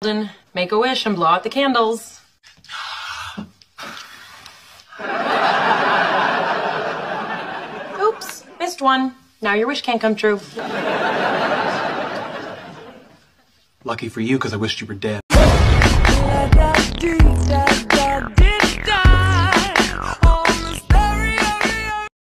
Make a wish and blow out the candles. Oops, missed one. Now your wish can't come true. Lucky for you, because I wished you were dead.